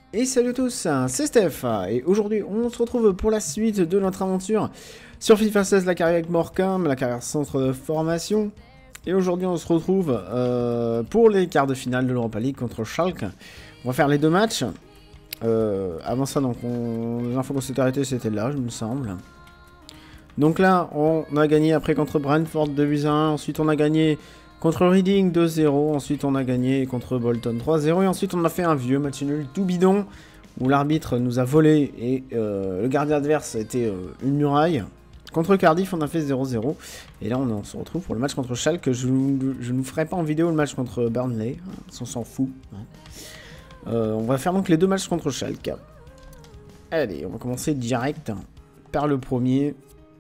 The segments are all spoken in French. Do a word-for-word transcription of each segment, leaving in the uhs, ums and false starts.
Et salut à tous, c'est Steph, et aujourd'hui on se retrouve pour la suite de notre aventure sur FIFA seize, la carrière avec Morecambe, la carrière centre de formation. Et aujourd'hui on se retrouve euh, pour les quarts de finale de l'Europa League contre Schalke. On va faire les deux matchs. Euh, avant ça, donc on... les infos qu'on s'est arrêté c'était là, je me semble. Donc là, on a gagné après contre Brentford deux buts à un, ensuite on a gagné contre Reading deux zéro, ensuite on a gagné contre Bolton trois zéro, et ensuite on a fait un vieux match nul tout bidon, où l'arbitre nous a volé et euh, le gardien adverse était euh, une muraille. Contre Cardiff on a fait zéro zéro, et là on, on se retrouve pour le match contre Schalke. Je ne vous ferai pas en vidéo le match contre Burnley, on s'en fout. Hein. Euh, on va faire donc les deux matchs contre Schalke. Allez, on va commencer direct par le premier.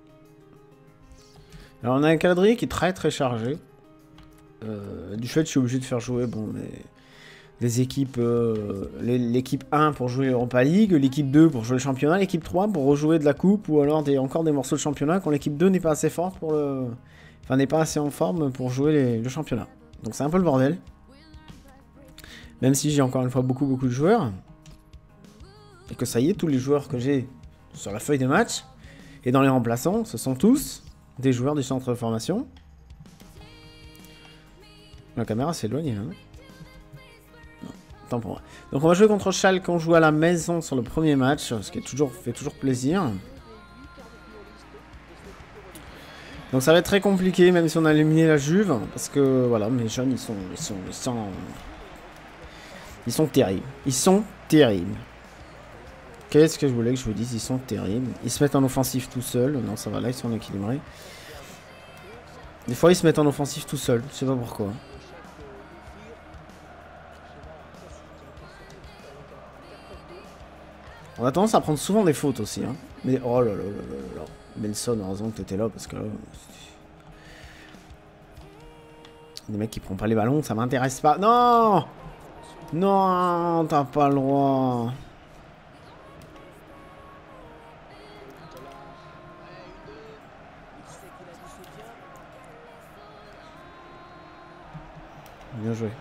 Alors on a un calendrier qui est très très chargé. Euh, du fait que je suis obligé de faire jouer bon, les, les équipes, euh, l'équipe un pour jouer l'Europa League, l'équipe deux pour jouer le championnat, l'équipe trois pour rejouer de la coupe, ou alors des, encore des morceaux de championnat quand l'équipe deux n'est pas assez forte pour le... Enfin, n'est pas assez en forme pour jouer les, le championnat. Donc c'est un peu le bordel. Même si j'ai encore une fois beaucoup beaucoup de joueurs. Et que ça y est, tous les joueurs que j'ai sur la feuille de match et dans les remplaçants, ce sont tous des joueurs du centre de formation. La caméra s'éloigne là. Non, tant pour moi. Donc on va jouer contre Schalke, on joue à la maison sur le premier match, ce qui est toujours, fait toujours plaisir. Donc ça va être très compliqué, même si on a éliminé la Juve, parce que voilà, mes jeunes ils sont, ils sont, ils sont, ils sont terribles. Ils sont terribles. Qu'est-ce que je voulais que je vous dise? Ils sont terribles. Ils se mettent en offensif tout seuls. Non, ça va là, ils sont équilibrés. Des fois ils se mettent en offensif tout seuls, je sais pas pourquoi. On a tendance à prendre souvent des fautes aussi, hein. Mais oh là là là là là. Benson, heureusement que t'étais là parce que là. Des mecs qui prennent pas les ballons, ça m'intéresse pas. Non! Non, t'as pas le droit. Bien joué.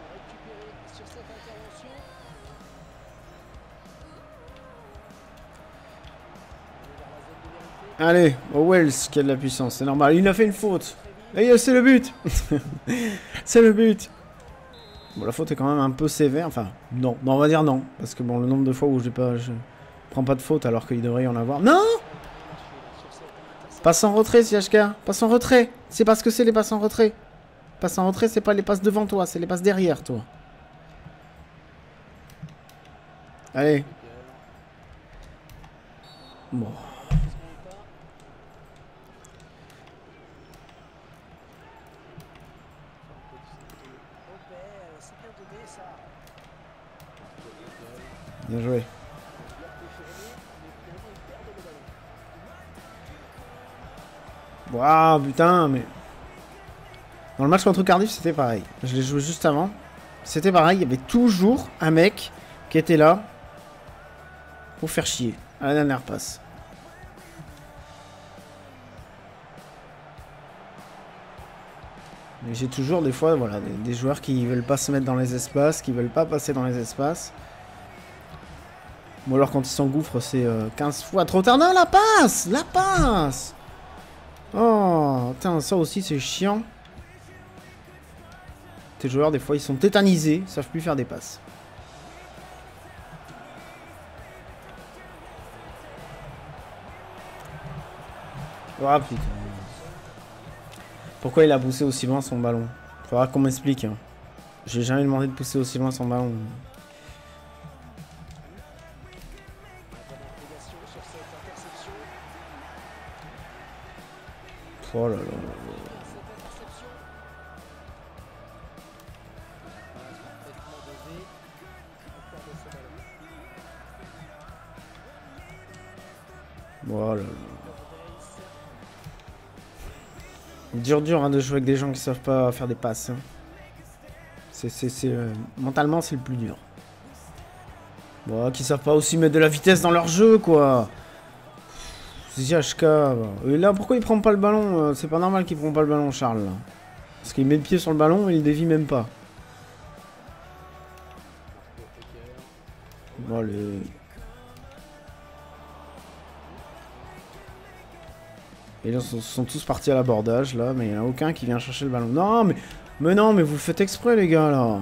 Allez, oh Wells qui a de la puissance, c'est normal. Il a fait une faute. Et c'est le but. C'est le but. Bon, la faute est quand même un peu sévère. Enfin, non. Non, on va dire non. Parce que bon, le nombre de fois où j'ai pas, je prends pas de faute alors qu'il devrait y en avoir. Non! Passe en retrait, C H K. Passe en retrait. C'est parce que c'est les passes en retrait. Passe en retrait, c'est pas les passes devant toi, c'est les passes derrière toi. Allez. Bon. Bien joué. Waouh, putain, mais... Dans le match contre Cardiff, c'était pareil. Je l'ai joué juste avant. C'était pareil, il y avait toujours un mec qui était là pour faire chier à la dernière passe. Mais j'ai toujours des fois, voilà, des, des joueurs qui veulent pas se mettre dans les espaces, qui veulent pas passer dans les espaces. Ou alors quand ils s'engouffrent, c'est euh, quinze fois trop tard. Non, la passe! La passe! Oh, putain, ça aussi c'est chiant. Tes joueurs, des fois, ils sont tétanisés, ils savent plus faire des passes. Ah putain. Pourquoi il a poussé aussi loin son ballon? Faudra qu'on m'explique. Hein. J'ai jamais demandé de pousser aussi loin son ballon. Oh là là là là. Voilà. Dur dur hein, de jouer avec des gens qui savent pas faire des passes. Hein. C'est, c'est, c'est, euh, mentalement c'est le plus dur. Bon, qui savent pas aussi mettre de la vitesse dans leur jeu quoi. C'est G H K. Et là pourquoi il prend pas le ballon? C'est pas normal qu'il prend pas le ballon Charles. Là. Parce qu'il met le pied sur le ballon et il dévie même pas. Bon, allez. Et là, ils sont tous partis à l'abordage, là, mais il n'y en a aucun qui vient chercher le ballon. Non, mais... Mais non, mais vous le faites exprès, les gars, là.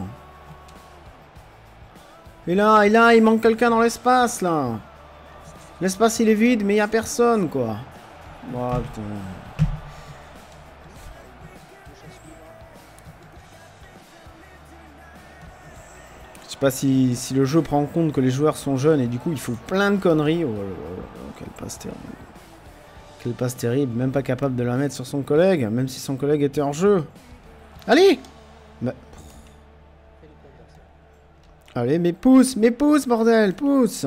Et là, et là, il manque quelqu'un dans l'espace, là. L'espace, il est vide, mais il n'y a personne, quoi. Oh, putain. Je sais pas si, si le jeu prend en compte que les joueurs sont jeunes et du coup, il faut plein de conneries. Oh, oh, oh, oh, quelle passe terrible. Quelle passe terrible, même pas capable de la mettre sur son collègue, même si son collègue était en jeu. Allez bah... Allez, mais pousse, mais pousse, bordel, pousse.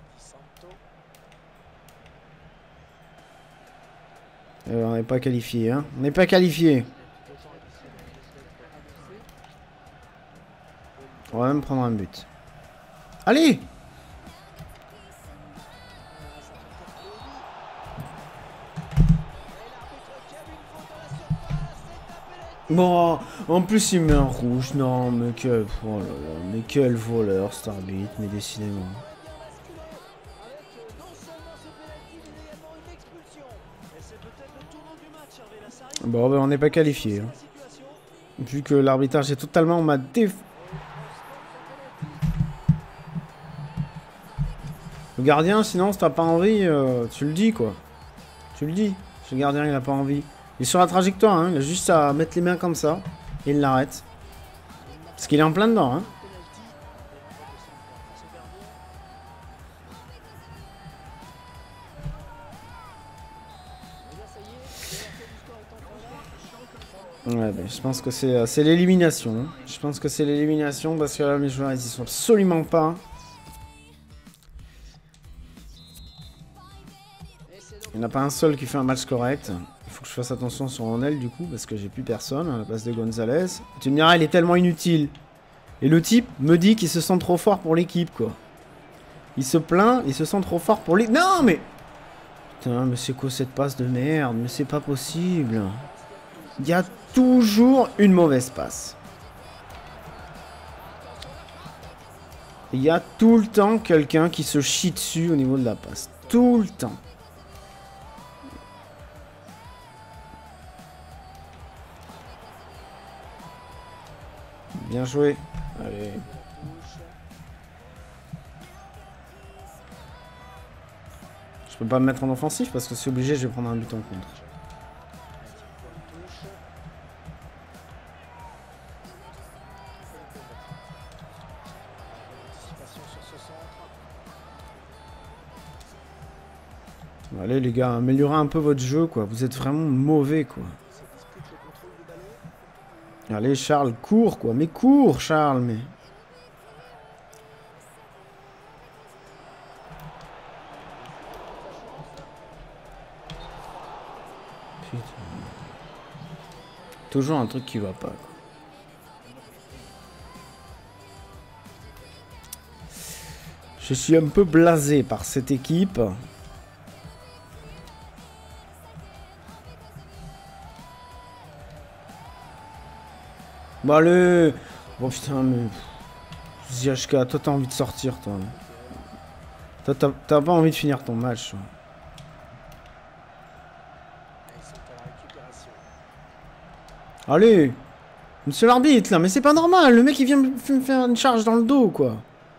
Euh, on n'est pas qualifié, hein. On n'est pas qualifié. On va même prendre un but. Allez! Bon, en plus il met un rouge, non, mais quel, oh là là, mais quel voleur cet arbitre, mais décidément. Bon, ben on n'est pas qualifié. Hein. Vu que l'arbitrage est totalement ma déf... Le gardien, sinon, si t'as pas envie, euh, tu le dis, quoi. Tu le dis. Ce gardien, il a pas envie. Il est sur la trajectoire, hein. Il a juste à mettre les mains comme ça. Et il l'arrête. Parce qu'il est en plein dedans, hein. Ouais, ben, je pense que c'est l'élimination. Je pense que c'est l'élimination parce que là, mes joueurs, ils y sont absolument pas. Il n'y en a pas un seul qui fait un match correct. Il faut que je fasse attention sur mon aile du coup, parce que j'ai plus personne à la place de Gonzalez. Tu me diras, il est tellement inutile. Et le type me dit qu'il se sent trop fort pour l'équipe, quoi. Il se plaint, il se sent trop fort pour l'équipe. Non, mais... Putain, mais c'est quoi cette passe de merde? Mais c'est pas possible. Il y a toujours une mauvaise passe. Il y a tout le temps quelqu'un qui se chie dessus au niveau de la passe. Tout le temps. Bien joué. Allez. Je peux pas me mettre en offensif parce que c'est obligé, je vais prendre un but en contre. Allez les gars, améliorez un peu votre jeu, quoi. Vous êtes vraiment mauvais, quoi. Allez Charles, cours, quoi. Mais cours, Charles, mais... Putain. Toujours un truc qui va pas, quoi. Je suis un peu blasé par cette équipe. Bon allez. Oh putain mais... Z H K, toi t'as envie de sortir toi. Toi t'as pas envie de finir ton match. Toi. Allez. Monsieur l'arbitre là, mais c'est pas normal. Le mec il vient me faire une charge dans le dos quoi.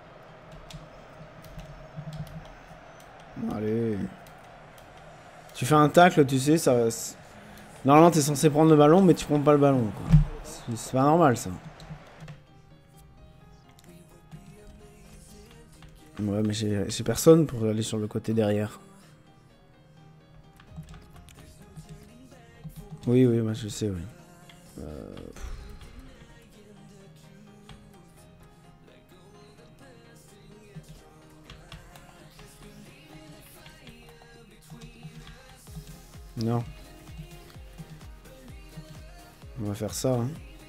Allez. Tu fais un tacle, tu sais, ça... Normalement t'es censé prendre le ballon mais tu prends pas le ballon quoi. C'est pas normal ça. Ouais mais j'ai personne pour aller sur le côté derrière. Oui oui moi je sais oui. Euh... Non. On va faire ça hein.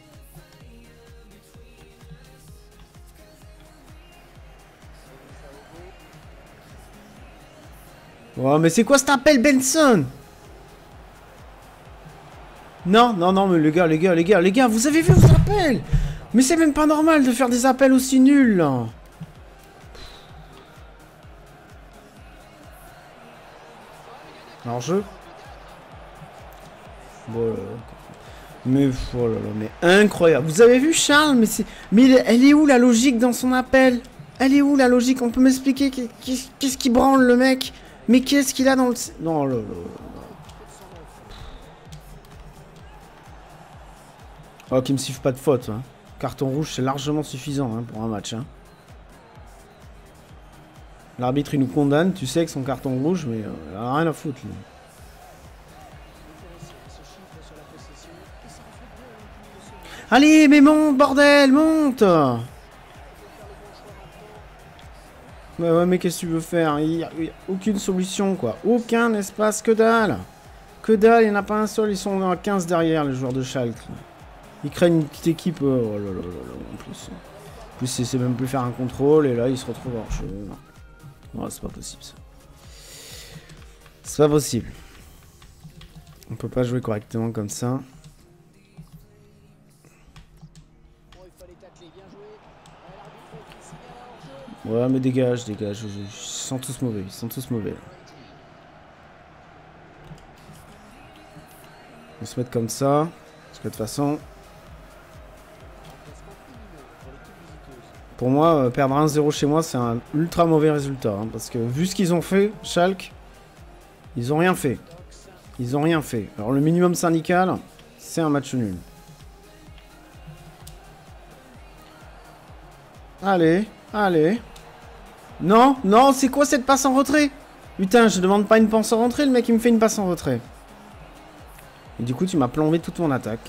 Oh mais c'est quoi cet appel Benson? Non, non, non, mais les gars, les gars, les gars, les gars, vous avez vu vos appels? Mais c'est même pas normal de faire des appels aussi nuls là. Alors jeu. Bon, là, mais oh là là, mais incroyable. Vous avez vu Charles? Mais c'est, mais elle est où la logique dans son appel? Elle est où la logique? On peut m'expliquer qu'est-ce qui branle le mec? Mais qu'est-ce qu'il a dans le... Non, là, là, là. Oh, qui me siffle pas de faute. Hein. Carton rouge, c'est largement suffisant hein, pour un match. Hein. L'arbitre, il nous condamne, tu sais, avec son carton rouge, mais euh, il a rien à foutre, lui. Allez, mais monte, bordel, monte! Ouais, ouais, mais qu'est-ce que tu veux faire? Il n'y a, a aucune solution, quoi. Aucun espace, que dalle. Que dalle, il n'y en a pas un seul, ils sont à quinze derrière, les joueurs de Schalke. Ils craignent une petite équipe, oh là là là là, en plus. En plus, c'est même plus faire un contrôle, et là, ils se retrouvent hors jeu. Non, c'est pas possible, ça. C'est pas possible. On peut pas jouer correctement comme ça. Ouais, mais dégage, dégage. Je, je, je sens tous mauvais, ils sont tous mauvais. Là. On va se mettre comme ça. Parce que de toute façon... Pour moi, euh, perdre un zéro chez moi, c'est un ultra mauvais résultat. Hein, parce que vu ce qu'ils ont fait, Schalke, ils ont rien fait. Ils ont rien fait. Alors le minimum syndical, c'est un match nul. Allez, allez. Non, non, c'est quoi cette passe en retrait? Putain, je demande pas une passe en retrait, le mec il me fait une passe en retrait. Et du coup, tu m'as plombé toute mon attaque.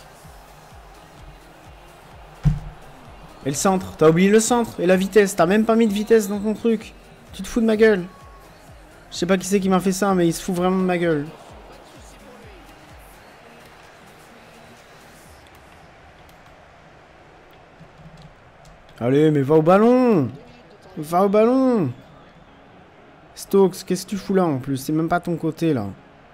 Et le centre, t'as oublié le centre et la vitesse, t'as même pas mis de vitesse dans ton truc. Tu te fous de ma gueule. Je sais pas qui c'est qui m'a fait ça, mais il se fout vraiment de ma gueule. Allez, mais va au ballon. Va au ballon. Stokes, qu'est-ce que tu fous là en plus? C'est même pas ton côté là.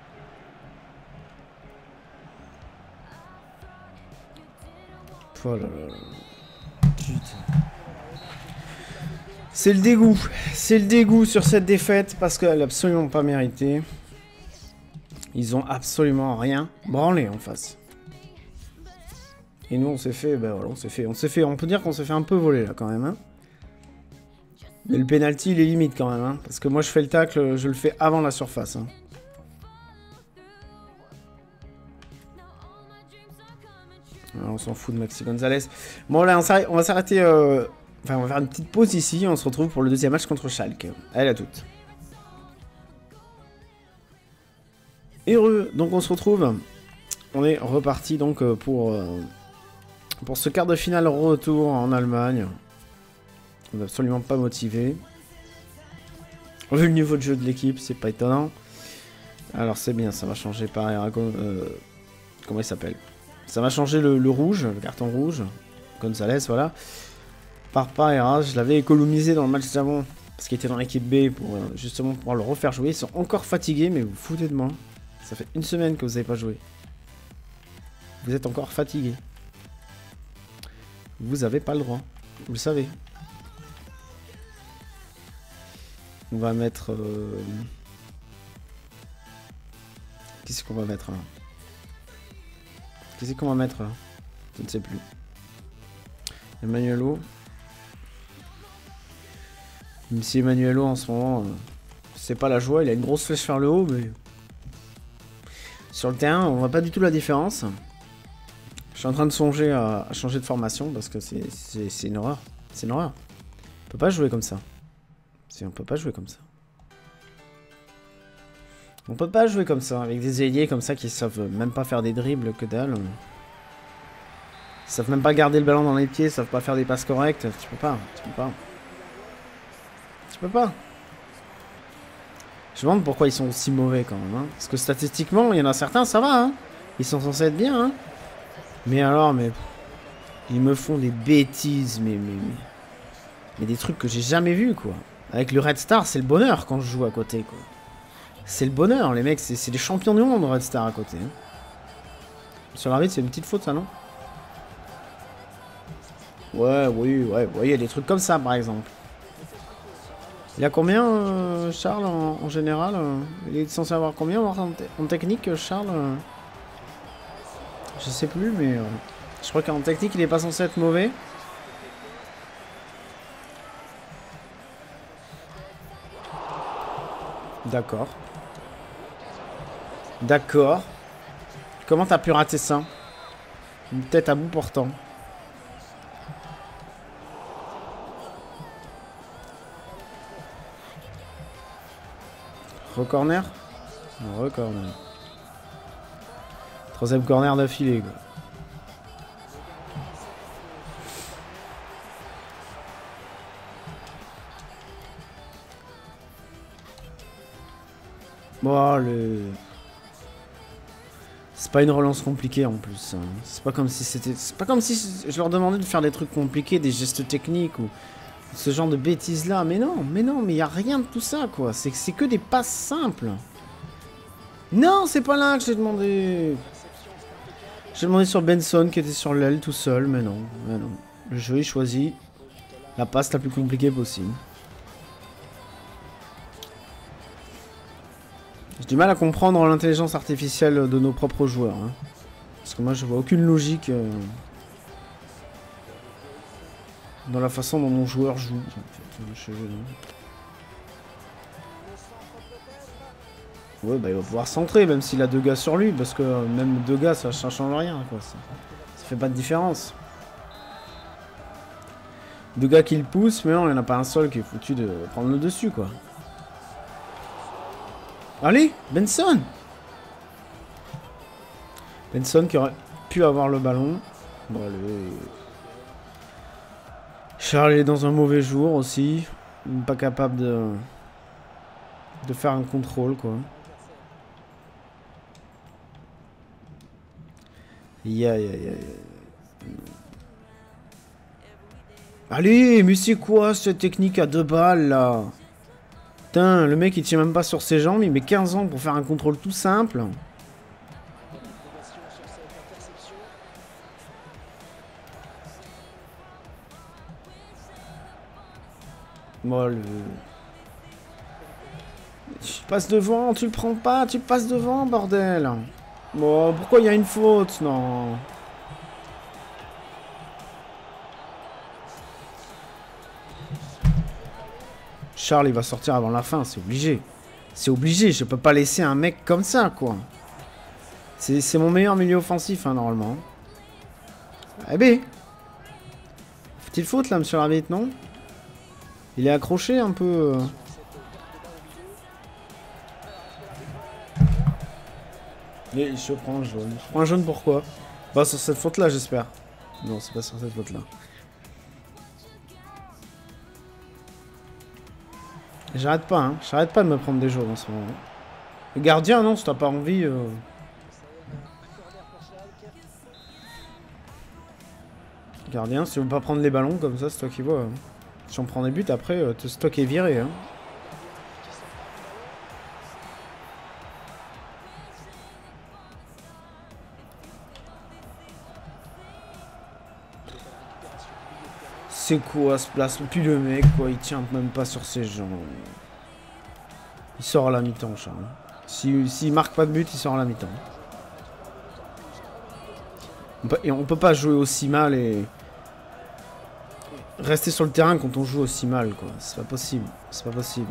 Oh là là. Putain. C'est le dégoût. C'est le dégoût sur cette défaite parce qu'elle n'a absolument pas mérité. Ils ont absolument rien branlé en face. Et nous on s'est fait, ben voilà, on s'est fait, on s'est fait, on peut dire qu'on s'est fait un peu voler là quand même. Hein. Mais le penalty il est limite quand même, hein, parce que moi je fais le tacle, je le fais avant la surface. Hein. Alors, on s'en fout de Maxi Gonzalez. Bon là on va s'arrêter, euh... enfin on va faire une petite pause ici, on se retrouve pour le deuxième match contre Schalke. Allez à toutes. Heureux, donc on se retrouve. On est reparti donc pour, euh, pour ce quart de finale retour en Allemagne. On n'est absolument pas motivé. Vu le niveau de jeu de l'équipe, c'est pas étonnant. Alors c'est bien, ça va changer par euh, comment il s'appelle? Ça va changer le, le rouge, le carton rouge. Gonzalez, voilà. Par Pareras, je l'avais économisé dans le match d'avant. Parce qu'il était dans l'équipe B pour euh, justement pouvoir le refaire jouer. Ils sont encore fatigués, mais vous vous foutez de moi. Ça fait une semaine que vous n'avez pas joué. Vous êtes encore fatigué. Vous n'avez pas le droit. Vous le savez. On va mettre... Euh... Qu'est-ce qu'on va mettre là? Qu'est-ce qu'on va mettre là? Je ne sais plus. Emmanuelo. Même si Emmanuelo en ce moment, euh, c'est pas la joie, il a une grosse flèche vers le haut, mais... Sur le terrain, on voit pas du tout la différence. Je suis en train de songer à, à changer de formation parce que c'est une horreur. C'est une horreur. On peut pas jouer comme ça. On peut pas jouer comme ça. On peut pas jouer comme ça, avec des ailiers comme ça qui savent même pas faire des dribbles, que dalle. Ils savent même pas garder le ballon dans les pieds, ils savent pas faire des passes correctes. Tu peux pas, tu peux pas. Tu peux pas. Je me demande pourquoi ils sont aussi mauvais quand même. Hein. Parce que statistiquement, il y en a certains, ça va. Hein. Ils sont censés être bien. Hein. Mais alors, mais... Ils me font des bêtises, mais... Mais, mais, mais des trucs que j'ai jamais vus, quoi. Avec le Red Star, c'est le bonheur quand je joue à côté, quoi. C'est le bonheur, les mecs. C'est des champions du monde, Red Star, à côté. Hein. Sur l'arbitre, c'est une petite faute, ça, non? Ouais, oui, ouais. Vous voyez, des trucs comme ça, par exemple. Il a combien, euh, Charles, en, en général euh, il est censé avoir combien en, en technique, Charles euh, je sais plus, mais euh, je crois qu'en technique, il est pas censé être mauvais. D'accord. D'accord. Comment t'as pu rater ça? Une tête à bout portant. Re-corner? Re-corner. Troisième corner d'affilée, quoi. Bon, le... C'est pas une relance compliquée en plus. Hein. C'est pas comme si c'était... C'est pas comme si je leur demandais de faire des trucs compliqués, des gestes techniques ou ce genre de bêtises là. Mais non, mais non, mais y a rien de tout ça, quoi. C'est c'est que des passes simples. Non, c'est pas là que j'ai demandé. J'ai demandé sur Benson qui était sur l'aile tout seul, mais non, mais non. Le jeu, il choisit la passe la plus compliquée possible. J'ai du mal à comprendre l'intelligence artificielle de nos propres joueurs. Hein. Parce que moi, je vois aucune logique euh, dans la façon dont mon joueur joue. En fait. Ouais, bah il va pouvoir centrer, même s'il a deux gars sur lui. Parce que même deux gars, ça, ça change rien. Quoi. Ça, ça fait pas de différence. Deux gars qui le poussent, mais non, il n'y en a pas un seul qui est foutu de prendre le dessus, quoi. Allez, Benson! Benson qui aurait pu avoir le ballon. Bon, allez. Charles est dans un mauvais jour aussi. Pas capable de... de faire un contrôle, quoi. Aïe, aïe, aïe, aïe. Allez, mais c'est quoi cette technique à deux balles, là? Putain, le mec il tient même pas sur ses jambes, il met quinze ans pour faire un contrôle tout simple. Moi, le... Tu passes devant, tu le prends pas, tu passes devant, bordel. Bon, pourquoi il y a une faute? Non. Charles, il va sortir avant la fin, c'est obligé. C'est obligé, je peux pas laisser un mec comme ça, quoi. C'est mon meilleur milieu offensif, hein, normalement. Eh ben. Petite faute, là, monsieur l'arbitre, non? Il est accroché, un peu... Et je prends un jaune. Je prends un jaune, pourquoi? Bah, sur cette faute-là, j'espère. Non, c'est pas sur cette faute-là. J'arrête pas, hein. J'arrête pas de me prendre des jaunes en ce moment. Le gardien, non, si t'as pas envie... Euh... Gardien, si tu veux pas prendre les ballons comme ça, c'est toi qui vois. Hein. Si on prend des buts, après, euh, c'est toi qui es viré. Hein. C'est quoi ce placement? Puis le mec, quoi, il tient même pas sur ses jambes. Il sort à la mi-temps, Charles. S'il si, si marque pas de but, il sort à la mi-temps. On peut, et on peut pas jouer aussi mal et... rester sur le terrain quand on joue aussi mal, quoi. C'est pas possible. C'est pas possible.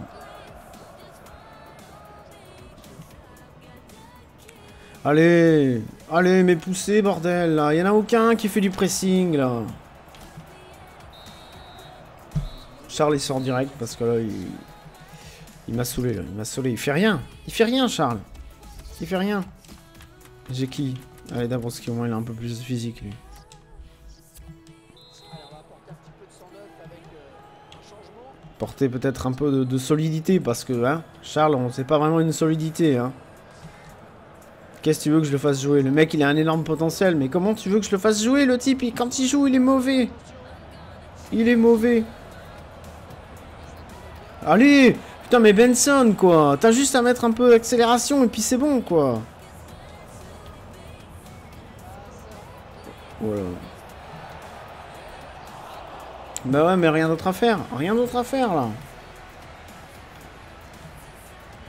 Allez, allez, mais poussez, bordel, là. Y en a aucun qui fait du pressing, là. Charles, il sort direct parce que là, il... Il m'a saoulé, là. Il m'a saoulé. Il fait rien. Il fait rien, Charles. Il fait rien. J'ai qui? Allez, Dabrowski, au moins, il a un peu plus de physique, lui. Porter peut-être un peu de, de solidité, parce que, hein, Charles, on sait pas vraiment une solidité, hein. Qu'est-ce que tu veux que je le fasse jouer? Le mec, il a un énorme potentiel, mais comment tu veux que je le fasse jouer, le type? il, Quand il joue, il est mauvais. Il est mauvais. Allez! Putain, mais Benson, quoi! T'as juste à mettre un peu d'accélération, et puis c'est bon, quoi. Voilà. Bah ouais, mais rien d'autre à faire. Rien d'autre à faire, là.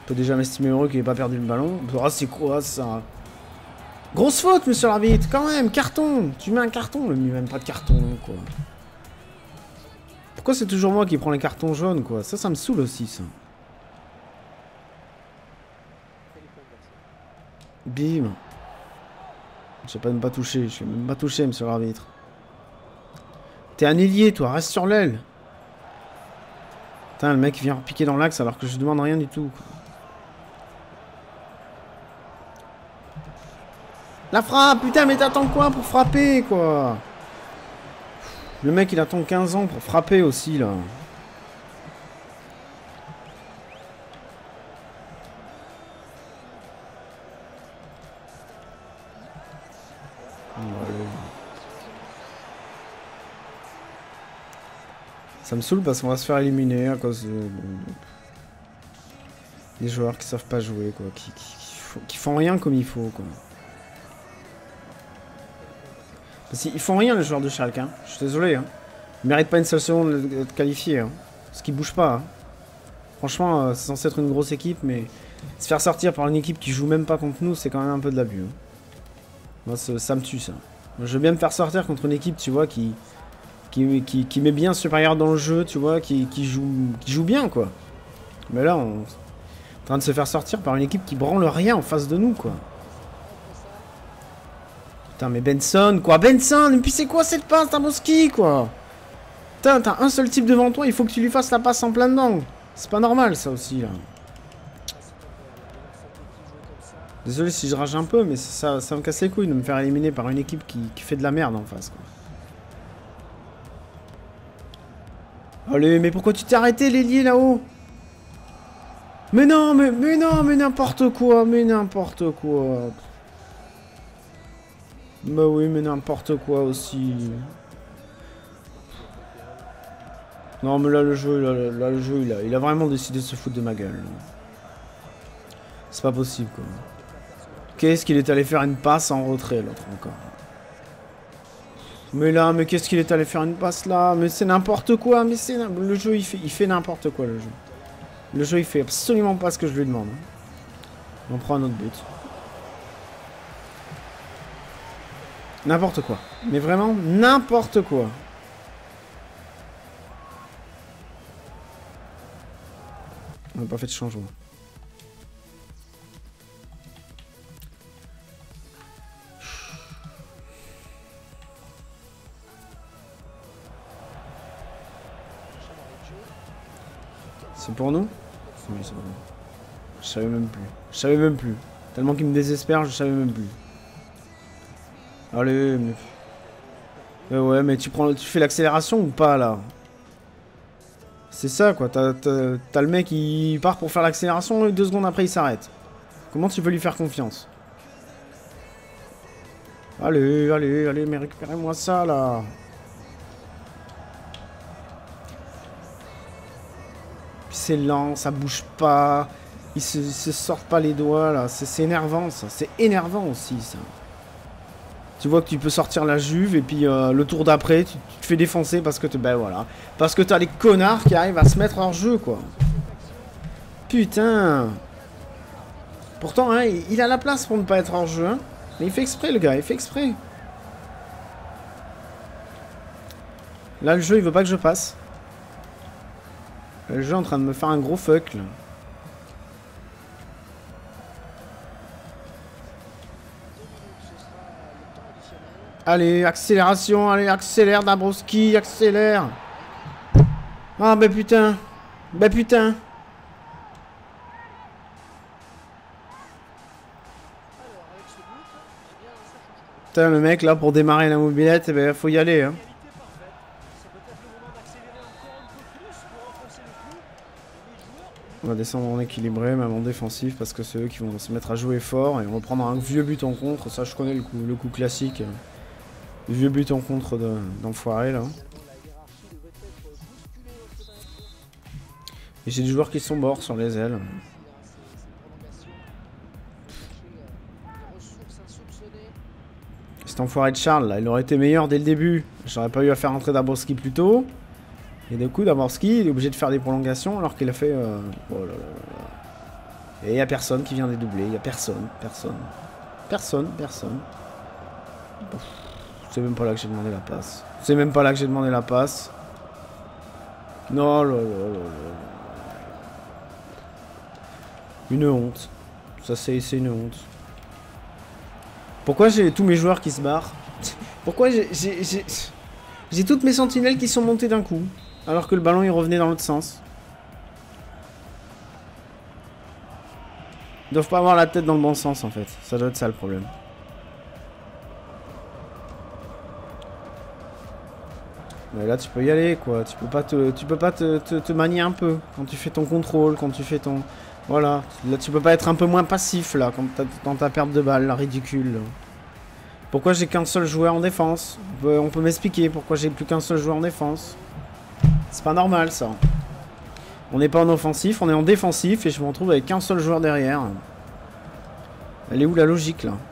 On peut déjà m'estimer heureux qu'il n'ait pas perdu le ballon. Ah, c'est quoi ça? Grosse faute, monsieur l'arbitre, quand même, carton. Tu mets un carton, le mieux même pas de carton, quoi. Pourquoi c'est toujours moi qui prends les cartons jaunes, quoi? Ça, ça me saoule aussi, ça. Bim. Je sais pas même pas toucher, je vais même pas toucher, monsieur l'arbitre. T'es un ailier, toi, reste sur l'aile. Putain, le mec vient piquer dans l'axe alors que je demande rien du tout, quoi. La frappe, putain, mais t'attends quoi pour frapper, quoi? Le mec, il attend quinze ans pour frapper aussi, là. Ça me saoule parce qu'on va se faire éliminer à cause de... des joueurs qui savent pas jouer, quoi. Qui, qui, qui, font, qui font rien comme il faut, quoi. Parce qu'ils font rien, les joueurs de Schalke, hein. Je suis désolé, hein. Ils méritent pas une seule seconde de te qualifier, hein. Parce qu'ils bougent pas, hein. Franchement, euh, c'est censé être une grosse équipe, mais se faire sortir par une équipe qui joue même pas contre nous, c'est quand même un peu de l'abus, hein. Moi, ça, ça me tue, ça. Moi, je veux bien me faire sortir contre une équipe, tu vois, qui... Qui, qui, qui met bien supérieur dans le jeu, tu vois, qui, qui, joue, qui joue bien, quoi. Mais là, on est en train de se faire sortir par une équipe qui branle rien en face de nous, quoi. Putain, mais Benson, quoi, Benson, et puis c'est quoi cette passe, Dabrowski, quoi? Putain, t'as un seul type devant toi, il faut que tu lui fasses la passe en plein dedans. C'est pas normal, ça aussi, là. Désolé si je rage un peu, mais ça, ça me casse les couilles de me faire éliminer par une équipe qui, qui fait de la merde en face, quoi. Allez, mais pourquoi tu t'es arrêté, l'ailier, là-haut? Mais non, mais, mais non, mais n'importe quoi, mais n'importe quoi. Bah oui, mais n'importe quoi aussi. Non, mais là, le jeu, là, là, le jeu, il a, il a vraiment décidé de se foutre de ma gueule. C'est pas possible, quoi. Qu'est-ce qu'il est allé faire une passe en retrait, l'autre, encore. Mais là, mais qu'est-ce qu'il est allé faire une passe là? Mais c'est n'importe quoi, mais c'est... Le jeu, il fait, il fait n'importe quoi, le jeu. Le jeu, il fait absolument pas ce que je lui demande. On prend un autre but. N'importe quoi. Mais vraiment, n'importe quoi. On n'a pas fait de changement. C'est pour nous? Oui, c'est pour nous. Je savais même plus. Je savais même plus. Tellement qu'il me désespère, je savais même plus. Allez, mais... mais ouais, mais tu prends, tu fais l'accélération ou pas, là? C'est ça, quoi. T'as le mec, il part pour faire l'accélération et deux secondes après, il s'arrête. Comment tu peux lui faire confiance? Allez, allez, allez, mais récupérez-moi ça, là. C'est lent, ça bouge pas, ils se, ils se sortent pas les doigts là, c'est énervant ça, c'est énervant aussi ça. Tu vois que tu peux sortir la Juve et puis euh, le tour d'après tu, tu te fais défoncer parce que tu, ben voilà, parce que t'as les connards qui arrivent à se mettre hors jeu quoi. Putain. Pourtant hein, il a la place pour ne pas être hors jeu hein, mais il fait exprès le gars, il fait exprès. Là le jeu il veut pas que je passe. Le jeu est en train de me faire un gros fuck là. Allez, accélération, allez, accélère Dabrowski, accélère. Ah bah putain. Bah putain. Putain le mec là pour démarrer la mobilette, eh ben faut y aller hein. On va descendre en équilibré, même en défensif, parce que c'est eux qui vont se mettre à jouer fort et on va prendre un vieux but en contre. Ça, je connais le coup, le coup classique. Le vieux but en contre d'enfoiré, là. Et j'ai des joueurs qui sont morts sur les ailes. Cet enfoiré de Charles, là, il aurait été meilleur dès le début. J'aurais pas eu à faire entrer Dabrowski plus tôt. Et du coup, Dabrowski, il est obligé de faire des prolongations alors qu'il a fait... Euh... Oh là là là. Et il n'y a personne qui vient dédoubler. Il n'y a personne, personne. Personne, personne. C'est même pas là que j'ai demandé la passe. C'est même pas là que j'ai demandé la passe. Non, là, là, là, là. Une honte. Ça, c'est une honte. Pourquoi j'ai tous mes joueurs qui se barrent? Pourquoi j'ai toutes mes sentinelles qui sont montées d'un coup, alors que le ballon il revenait dans l'autre sens? Ils doivent pas avoir la tête dans le bon sens en fait. Ça doit être ça le problème. Mais là tu peux y aller quoi. Tu peux pas te, tu peux pas te, te, te manier un peu quand tu fais ton contrôle, quand tu fais ton... Voilà. Là tu peux pas être un peu moins passif là, quand dans ta perte de balle, là, ridicule. Là. Pourquoi j'ai qu'un seul joueur en défense? On peut, on peut m'expliquer pourquoi j'ai plus qu'un seul joueur en défense. C'est pas normal ça. On n'est pas en offensif, on est en défensif et je me retrouve avec qu'un seul joueur derrière. Elle est où la logique là?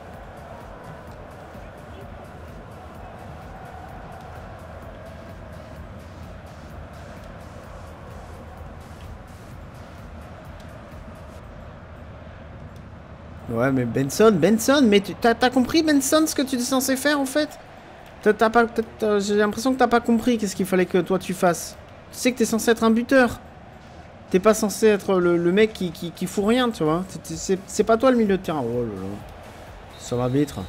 Ouais mais Benson, Benson, mais t'as t'as compris Benson ce que tu es censé faire en fait? T'as pas, j'ai l'impression que t'as pas compris qu'est-ce qu'il fallait que toi tu fasses. Tu sais que t'es censé être un buteur. T'es pas censé être le, le mec qui, qui, qui fout rien, tu vois. C'est pas toi le milieu de terrain. Oh là là. Sur l'arbitre.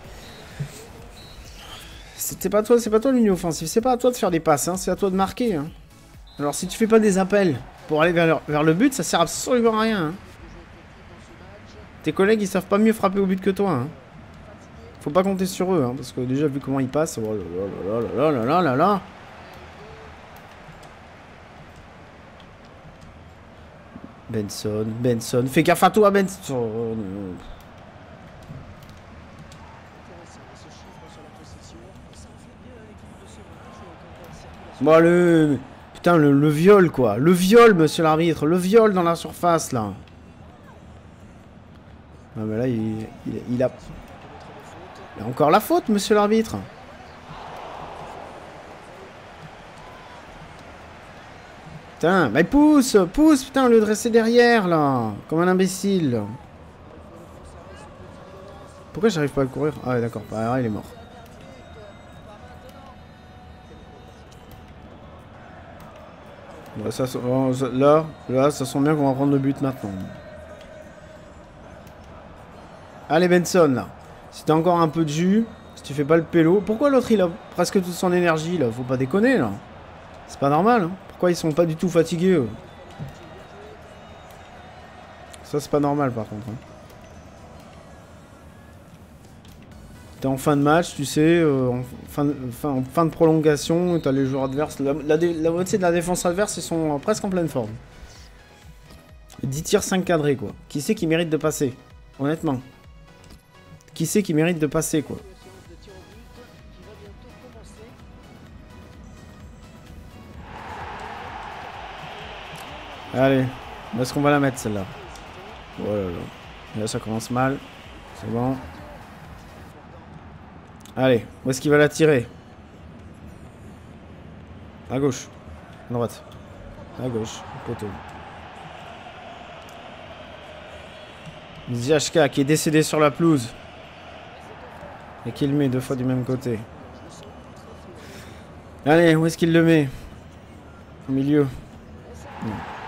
C'est pas toi, c'est pas toi le milieu offensif. C'est pas à toi de faire des passes, hein. C'est à toi de marquer. Hein. Alors si tu fais pas des appels pour aller vers le, vers le but, ça sert absolument à rien. Hein. Tes collègues ils savent pas mieux frapper au but que toi. Hein. Faut pas compter sur eux, hein, parce que déjà vu comment ils passent. Oh là là là là là là là. Benson, Benson, fais gaffe à toi Benson. Bon le... Putain le, le viol quoi. Le viol monsieur l'arbitre. Le viol dans la surface là. Non mais là il, il, il a... Il a encore la faute monsieur l'arbitre. Putain, mais pousse, pousse, putain, au lieu de rester derrière, là. Comme un imbécile. Pourquoi j'arrive pas à le courir? Ah ouais, d'accord, ah, il est mort. Bah, ça, là, là, ça sent bien qu'on va prendre le but maintenant. Allez, Benson, là. Si t'as encore un peu de jus, si tu fais pas le pélo... Pourquoi l'autre, il a presque toute son énergie, là? Faut pas déconner, là. C'est pas normal, hein. Pourquoi ils sont pas du tout fatigués eux? Ça c'est pas normal par contre. Hein. T'es en fin de match, tu sais, euh, en, fin de, fin, en fin de prolongation, t'as les joueurs adverses. La, la, la moitié de la défense adverse, ils sont presque en pleine forme. dix tirs, cinq cadrés quoi. Qui c'est qui mérite de passer? Honnêtement. Qui c'est qui mérite de passer quoi? Allez, est-ce qu'on va la mettre celle-là? Oh là là. Là ça commence mal. C'est bon. Allez, où est-ce qu'il va la tirer? À gauche. À droite. À gauche. Poteau. Ziachka qui est décédé sur la pelouse. Et qui le met deux fois du même côté. Allez, où est-ce qu'il le met? Au milieu. Non.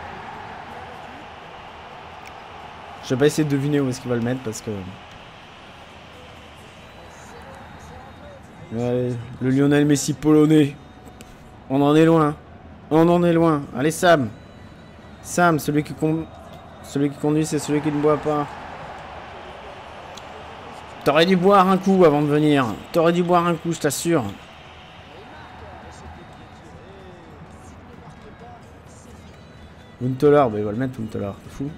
Je vais pas essayer de deviner où est-ce qu'il va le mettre parce que... Allez, le Lionel Messi polonais. On en est loin. On en est loin. Allez Sam. Sam, celui qui, con... celui qui conduit, c'est celui qui ne boit pas. T'aurais dû boire un coup avant de venir. T'aurais dû boire un coup, je t'assure. Huntelaar, bah il va le mettre Huntelaar, t'es fou.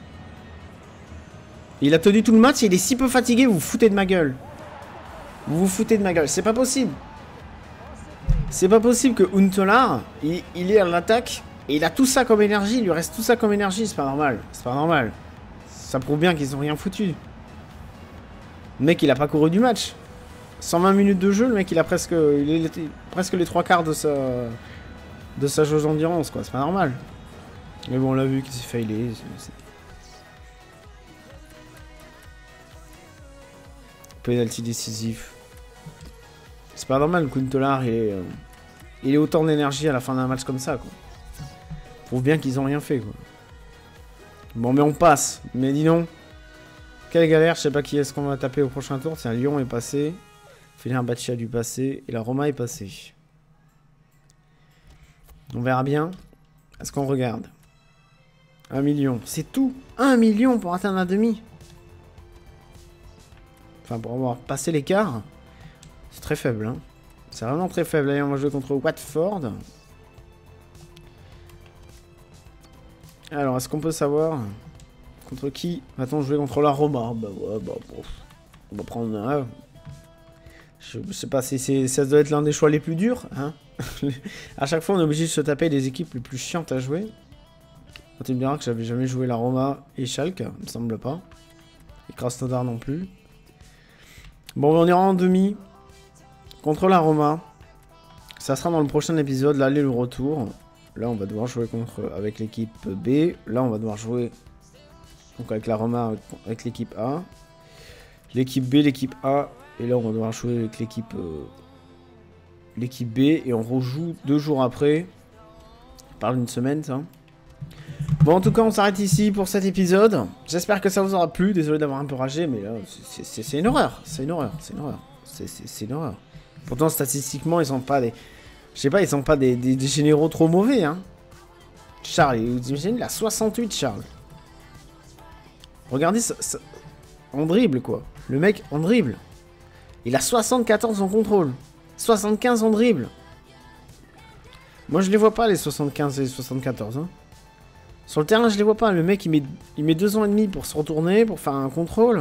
Il a tenu tout le match et il est si peu fatigué, vous vous foutez de ma gueule. Vous vous foutez de ma gueule, c'est pas possible. C'est pas possible que Huntelaar, il, il est à l'attaque et il a tout ça comme énergie, il lui reste tout ça comme énergie, c'est pas normal. C'est pas normal. Ça prouve bien qu'ils ont rien foutu. Le mec, il a pas couru du match. cent vingt minutes de jeu, le mec, il a presque, il est presque les trois quarts de sa, de sa jauge d'endurance, quoi. C'est pas normal. Mais bon, on l'a vu qu'il s'est failé. penalty décisif. C'est pas normal, Kuntelar, il est, euh, il est autant d'énergie à la fin d'un match comme ça, quoi. Prouve bien qu'ils ont rien fait, quoi. Bon, mais on passe. Mais dis donc, quelle galère, je sais pas qui est-ce qu'on va taper au prochain tour. Tiens, Lyon est passé. Fenerbahçe a dû passer. Et la Roma est passée. On verra bien. Est-ce qu'on regarde? Un million. C'est tout. Un million pour atteindre la demi. Enfin, pour avoir passé l'écart. C'est très faible, hein. C'est vraiment très faible. Allez, on va jouer contre Watford. Alors, est-ce qu'on peut savoir contre qui va-t-on jouer? Contre la Roma? Bah ouais, bah bon. On va prendre un... Je, je sais pas si c'est, ça doit être l'un des choix les plus durs, hein. À chaque fois, on est obligé de se taper des équipes les plus chiantes à jouer. Tu me diras que j'avais jamais joué la Roma et Schalke, il me semble pas. Et Krasnodar non plus. Bon, on ira en demi contre la Roma. Ça sera dans le prochain épisode, l'aller et le retour. Là, on va devoir jouer contre avec l'équipe B. Là, on va devoir jouer donc avec la Roma, avec l'équipe A. L'équipe B, l'équipe A. Et là, on va devoir jouer avec l'équipe euh, l'équipe B. Et on rejoue deux jours après. On parle d'une semaine, ça. Bon, en tout cas, on s'arrête ici pour cet épisode. J'espère que ça vous aura plu. Désolé d'avoir un peu ragé, mais là, c'est une horreur. C'est une horreur. C'est une horreur. C'est une horreur. Pourtant, statistiquement, ils sont pas des... Je sais pas, ils sont pas des, des, des généraux trop mauvais, hein. Charles, vous imaginez, il a soixante-huit, Charles. Regardez, ça, ça... en dribble, quoi. Le mec, en dribble. Il a soixante-quatorze en contrôle. soixante-quinze en dribble. Moi, je les vois pas, les soixante-quinze et les soixante-quatorze, hein. Sur le terrain, je les vois pas. Le mec, il met, il met deux ans et demi pour se retourner, pour faire un contrôle.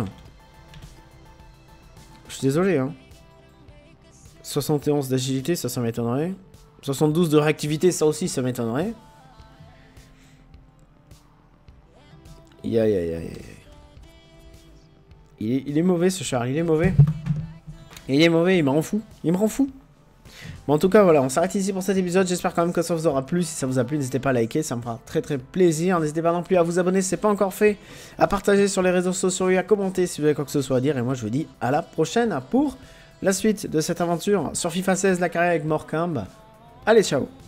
Je suis désolé, hein. soixante et onze d'agilité, ça, ça m'étonnerait. soixante-douze de réactivité, ça aussi, ça m'étonnerait. Aïe, aïe, aïe, aïe. Il est, il est mauvais, ce Charles, il est mauvais. Il est mauvais, il me rend fou. Il me rend fou. Bon, en tout cas, voilà, on s'arrête ici pour cet épisode. J'espère quand même que ça vous aura plu. Si ça vous a plu, n'hésitez pas à liker, ça me fera très très plaisir. N'hésitez pas non plus à vous abonner si ce n'est pas encore fait, à partager sur les réseaux sociaux et à commenter si vous avez quoi que ce soit à dire. Et moi, je vous dis à la prochaine pour la suite de cette aventure sur FIFA seize, la carrière avec Morecambe. Allez, ciao!